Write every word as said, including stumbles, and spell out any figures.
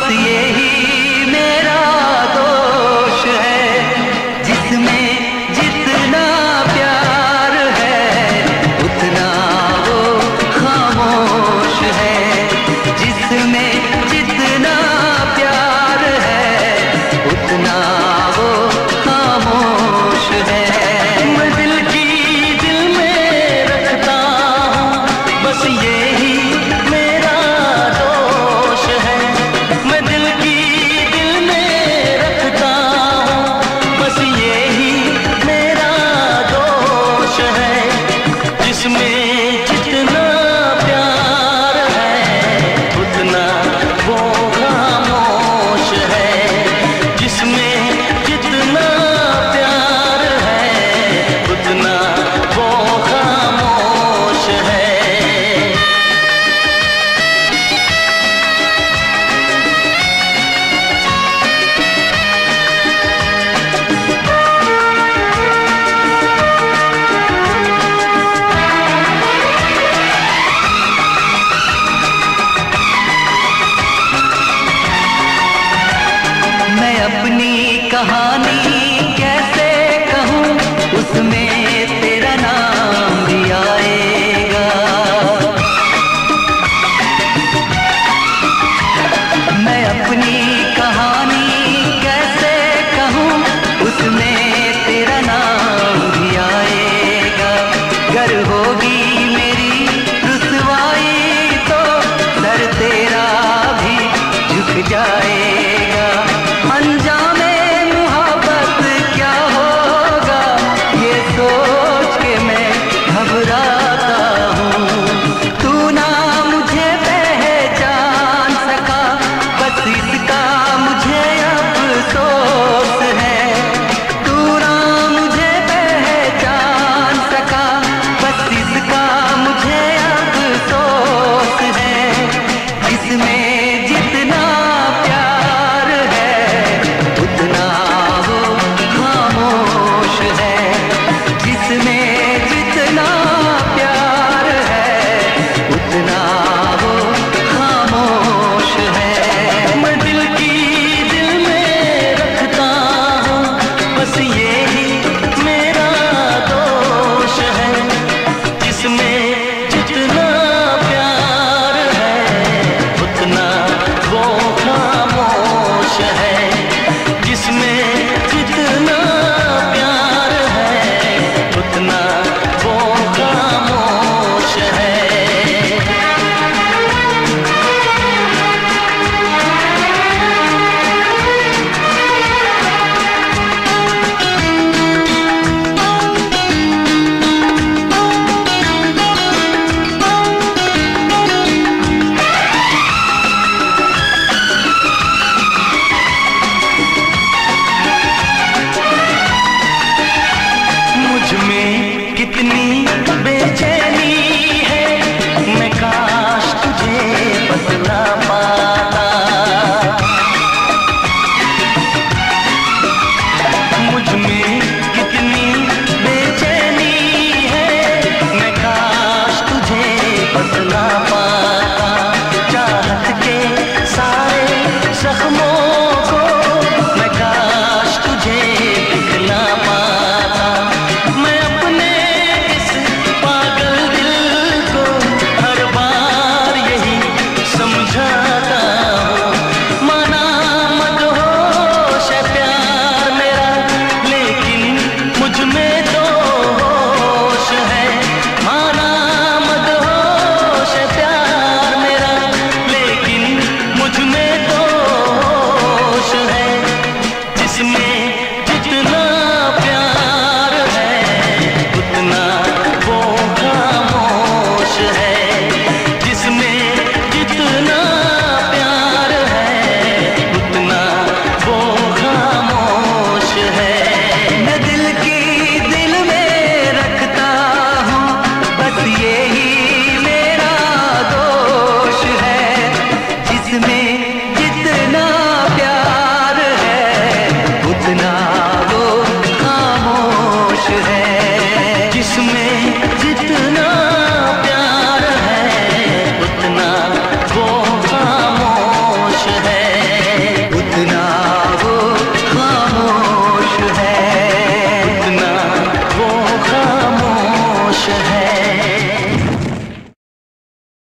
यही मेरा दोष है, जिसमें जितना प्यार है उतना वो खामोश है, जिसमें जितना प्यार है उतना वो खामोश है। मैं दिल की दिल में रखता हूँ, बस यही मेरा दोष है। मैं दिल की दिल में रखता हूँ, बस यही मेरा दोष है, जिसमें जितना प्यार है उतना वो खामोश है, जिसमें जितना प्यार है उतना वो खामोश है। मैं अपनी कहानी कैसे कहूँ, उसमें तेरा नाम भी आएगा। मैं अपनी कहानी कैसे कहूँ, उसमें तेरा नाम भी आएगा। गर होगी मेरी रुसवाई तो सर तेरा भी झुक जाएगा।